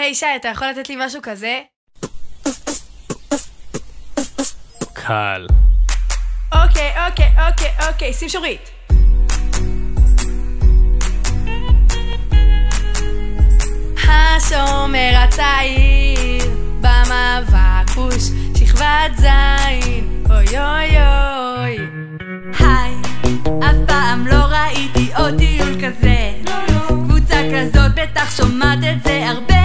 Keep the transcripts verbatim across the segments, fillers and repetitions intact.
היי שי, אתה יכול לתת לי משהו כזה? קל. אוקיי, אוקיי, אוקיי, אוקיי, שים שורית. השומר הצעיר במאבק פוש שכבת זין, אוי אוי אוי. היי, אף פעם לא ראיתי עוד טיול כזה, קבוצה כזאת בטח שומעת את זה הרבה,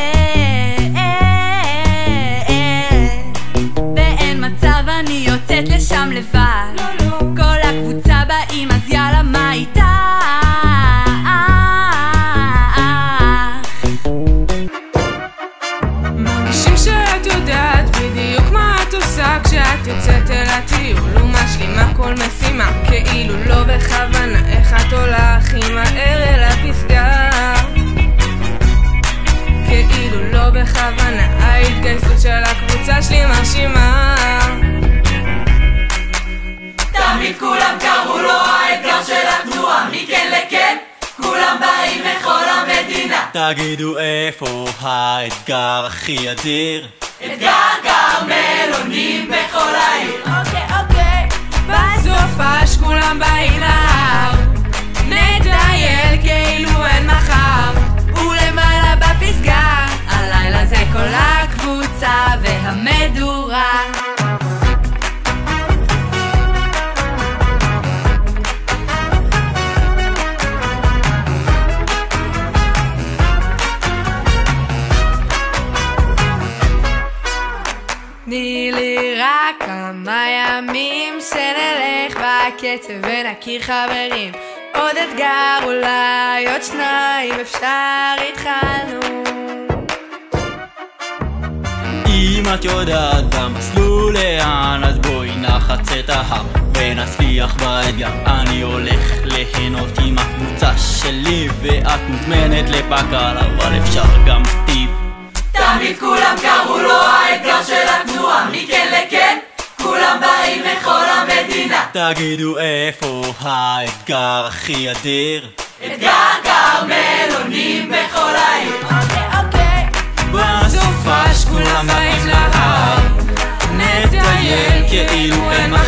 ואין מצב אני יוצאת לשם לבד, כל הקבוצה באים אז יאללה מה איתך? מרגישים שאת יודעת בדיוק מה את עושה כשאת יוצאת אל הטיול ומשלימה כל משימה, כאילו לא בכוונה איך את עולה הכי מהר אל הפסגה, כאילו לא בכוונה ההתגייסות של הקבוצה שלי מרשימה. תמיד כולם קראו לו האתגר של התנועה, מכן לכן כולם באים מכל המדינה. תגידו איפה האתגר הכי אדיר? אתגר כרמל עונים בכל העיר. אוקיי אוקיי, בסופש כולם באים להר, נטייל כאילו אין מחר, ולמעלה בפסגה הלילה זה כל הקבוצה והמדורה. תני לי רק כמה ימים שנלך בקצב ונכיר חברים, עוד אתגר אולי עוד שניים אפשר התחלנו. אם את יודעת במסלול לאן אז בואי נחץ את ההר ונצליח באתגר. אני הולך ליהנות עם הקבוצה שלי ואת מוזמנת לפקל, אבל אפשר גם טיפ. תמיד כולם קראו לו האתגר של התנועה, מכן לכן כולם באים מכל המדינה. תגידו איפה האתגר הכי אדיר? אתגר כרמל עונים בכל העיר. אוקיי אוקיי, בסופש כולם באים להר, נטייל כאילו אין מחר,